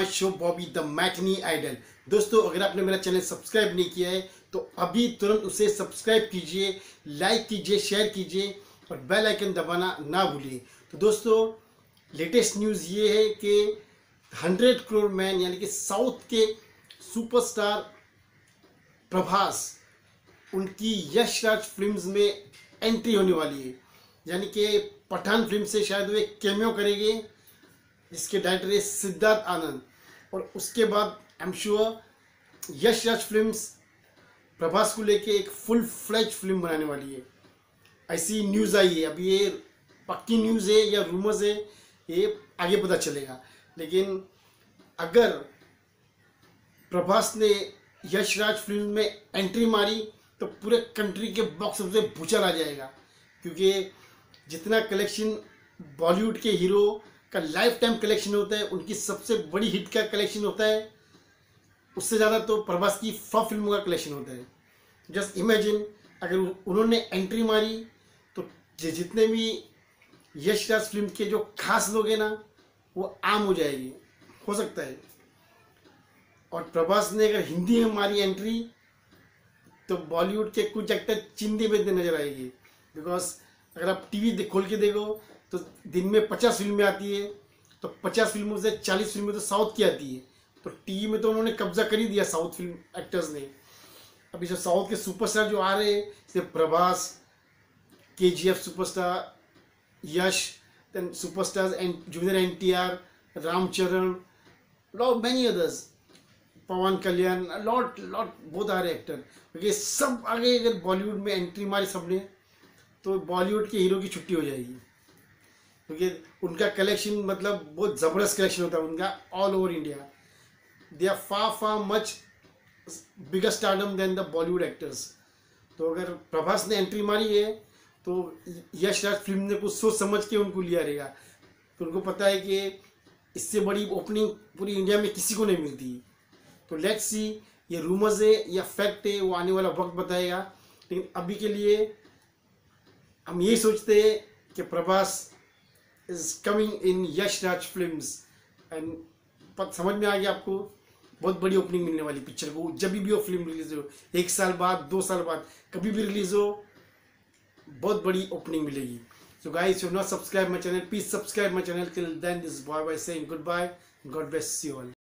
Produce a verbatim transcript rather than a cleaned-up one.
My show Bobby the matinee idol. दोस्तों, अगर आपने मेरा चैनल सब्सक्राइब नहीं किया है तो अभी तुरंत उसे सब्सक्राइब कीजिए, लाइक कीजिए, शेयर कीजिए और बेल आइकन दबाना ना भूलिए। तो दोस्तों, लेटेस्ट न्यूज़ ये है कि हंड्रेड करोड़ मैन यानी कि साउथ के सुपरस्टार प्रभास, उनकी यश राज फिल्म्स में एंट्री होने वाली है। यानी कि पठान फिल्म से शायद वो एक कैमियो करेंगे, जिसके डायरेक्टर है सिद्धार्थ आनंद। और उसके बाद I am sure Yash Raj Films Prabhas को लेके एक फुल फ्लेज फिल्म बनाने वाली है। ऐसी न्यूज़ आई है। अभी ये पक्की न्यूज़ है या रूमर्स है, ये आगे पता चलेगा। लेकिन अगर प्रभास ने यश राज फिल्म में एंट्री मारी तो पूरे कंट्री के बॉक्स ऑफिस में भूचाल आ जाएगा, क्योंकि जितना कलेक्शन बॉलीवुड के हीरो का लाइफ टाइम कलेक्शन होता है, उनकी सबसे बड़ी हिट का कलेक्शन होता है, उससे ज़्यादा तो प्रभास की फ्लॉप फिल्मों का कलेक्शन होता है। जस्ट इमेजिन, अगर उन्होंने एंट्री मारी तो जितने भी यश राज फिल्म के जो खास लोग हैं ना, वो आम हो जाएगी, हो सकता है। और प्रभास ने अगर हिंदी में मारी एंट्री तो बॉलीवुड के कुछ एक्टर चिंदी बेचने नजर आएगी। बिकॉज अगर आप टीवी खोल के देखो तो दिन में पचास फिल्में आती है, तो पचास फिल्मों से चालीस फिल्में तो साउथ की आती है। तो टीवी में तो उन्होंने कब्जा कर ही दिया साउथ फिल्म एक्टर्स ने। अभी जो साउथ के सुपरस्टार जो आ रहे हैं, जैसे Prabhas, K G F superstar, Yash, then superstars and junior N T R, Ramcharan, lot many others, Pawan Kalyan, lot lot बहुत आ रहे एक्टर, क्योंकि सब आगे अगर बॉलीवुड में एंट्री मारी सबने तो बॉलीवुड के हीरो की छुट्टी हो जाएगी। क्योंकि उनका कलेक्शन मतलब बहुत ज़बरदस्त कलेक्शन होता है उनका all over India. They are far far much bigger stardom than the Bollywood actors. तो अगर प्रभास ने एंट्री मारी है तो यश राज फिल्म ने कुछ सोच समझ के उनको लिया रहेगा। तो उनको पता है कि इससे बड़ी ओपनिंग पूरी इंडिया में किसी को नहीं मिलती। तो लेट्स सी, ये रूमर्स है या फैक्ट है, वो आने वाला वक्त बताएगा। लेकिन अभी के लिए हम यही सोचते हैं कि Prabhas is coming in Yash Raj Films. And समझ में आ गया आपको, बहुत बड़ी ओपनिंग मिलने वाली पिक्चर को। जब भी वो फिल्म रिलीज हो, एक साल बाद, दो साल बाद, कभी भी रिलीज हो, बहुत बड़ी ओपनिंग मिलेगी। So guys, you not subscribe my channel, please subscribe my channel. Till then, this boy by saying good bye, God bless you all.